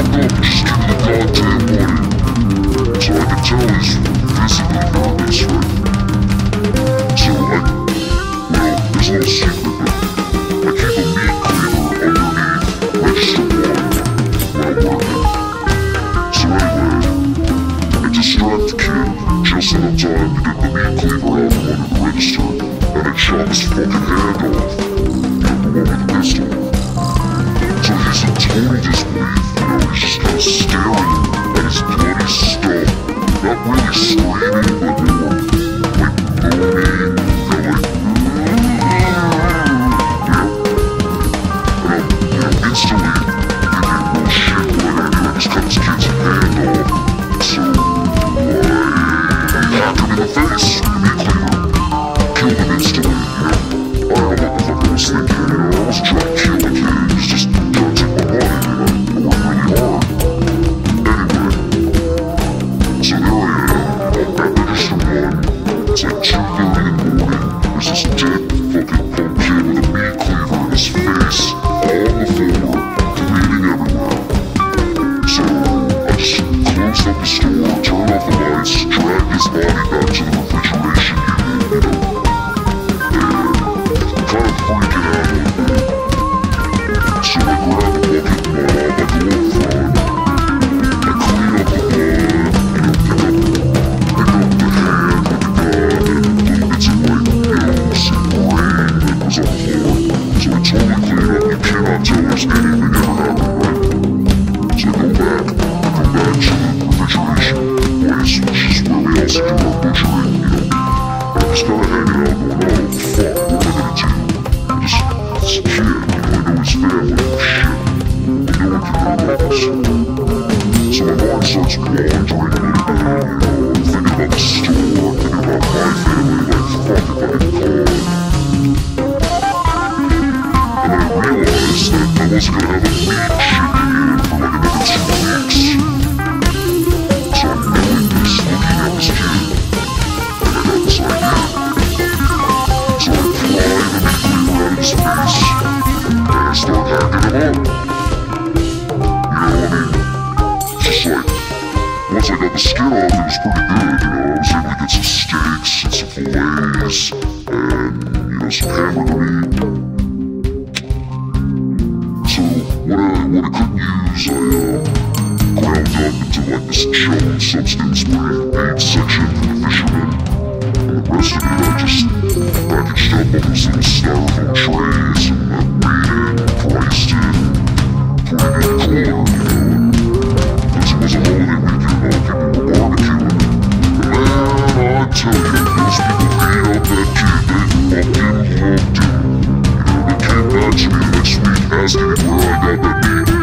up, just give me the goddamn money. So I can tell he's visibly nervous, right? So there's a little secret, but I keep a meat cleaver underneath register 1 when I'm working. So anyway, I distract the kid just enough time to get the meat cleaver out from under the register, and I chop his fucking hand off, the one with the pistol. So he's in total disbelief, he's just kind of staring at his bloody stump, not really screaming, but more like moaning, kind of like, instantly thinking, well shit, what I gotta do? I just cut this kid's hand off, so I hack him in the face with the meat cleaver, kill him instantly, I don't know what the fuck I was thinking, I wasn't trying to kill the kid, he was just trying to take my money, I worked really hard. Anyway, so there I am, at register 1, it's like 2:30 in the morning, there's this dead fucking punk kid with a meat cleaver in his face, all on the floor, bleeding everywhere. So I just closed up the store, turned off the lights, dragged his body back to the refrigeration unit, and kind of freaking out a little bit. So I grab a bucket of mud, I go up front, I clean up the blood, pick up the hand with the gun, and little bits of like nose and brain that was on the floor. So I totally clean up, you cannot tell us anything ever happened, right? So I come back to the refrigeration place, which is where we also do our butchering, I'm just kinda hanging out going, oh fuck, what am I gonna do? This kid, I know his family, shit, no one can know about this. So my mind starts wandering a little bit, I'm thinking about the store, thinking about my family, like fuck if I didn't call. And I realized that I wasn't gonna have a meat shipping in for like another 2 weeks. So I'm knowing this, looking at this kid, and I got this idea. So I pry the meat cleaver out of his face, and I start hacking him up. You know, I mean, just like, once I got the skin off, it was pretty good, I was able to get some steaks and some fillets, and, some hamburger meat. So, what I couldn't use, I ground up into like this chilled substance pretty big section for the fishermen, and the rest of it I just packaged up on those little styrofoam trays, and I weighed it, priced it, put it in the cooler, because it was a holiday weekend, people were barbecuing, and man, I tell you, those people ate up that kid, they fucking loved it. They came back to me the next week asking me where I got that meat.